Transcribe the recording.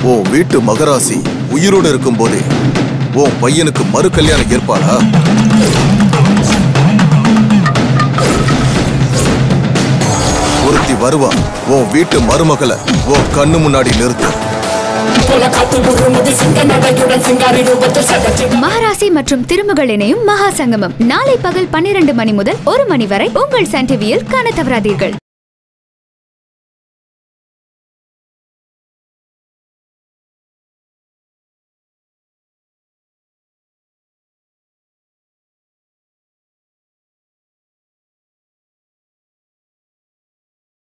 உன் வீட்டு மகராசி உயிரோடு இருக்கும் போதே உன் பையனுக்கு மறு கல்யாணம் ஏற்பாடா? ஒருத்தி வருவா, உன் வீட்டு மருமகளை உன் கண்ணு முன்னாடி நிறுத்து. மகராசி மற்றும் திருமகள் இணையும் மகா சங்கமம் நாளை பகல் 12 மணி முதல் 1 மணி வரை உங்கள் சன் டிவியில் காண தவறாதீர்கள்.